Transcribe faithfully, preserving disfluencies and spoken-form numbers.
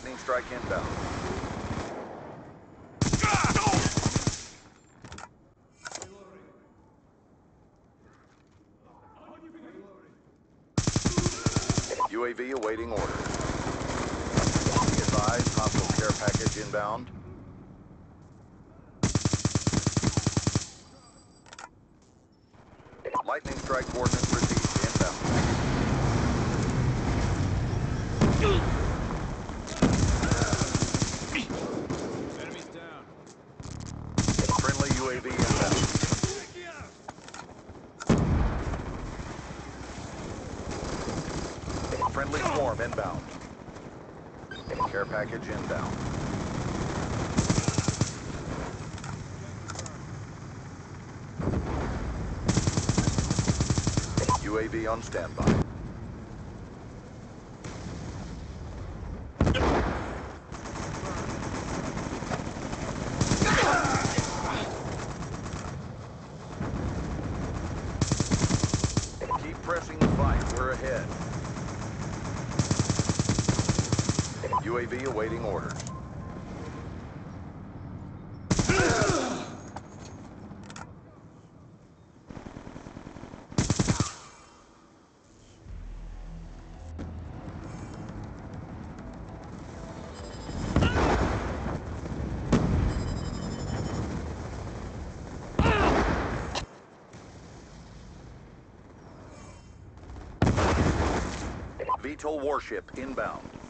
Lightning strike inbound. U A V awaiting orders. Be advised, hostile care package inbound. Lightning strike coordinates received inbound. Enemies down. Friendly U A V inbound. Friendly swarm inbound. Care package inbound. U A V on standby. Keep pressing the fight. We're ahead. U A V awaiting orders. V TOL warship inbound.